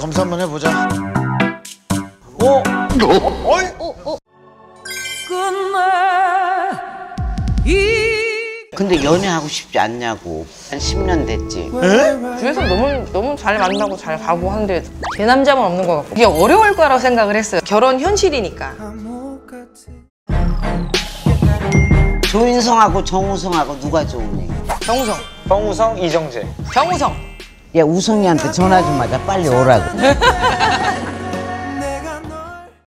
검사 한번 해보자. 어? 어이? 근데 연애하고 싶지 않냐고. 한 10년 됐지. 에? 주위에서 너무 잘 만나고 잘 가고 하는데 제 남자만 없는 것 같고 이게 어려울 거라고 생각을 했어요. 결혼 현실이니까. 조인성하고 정우성하고 누가 좋으니? 정우성. 정우성, 이정재. 정우성. 야, 우성이한테 전화 좀 하자. 빨리 오라고.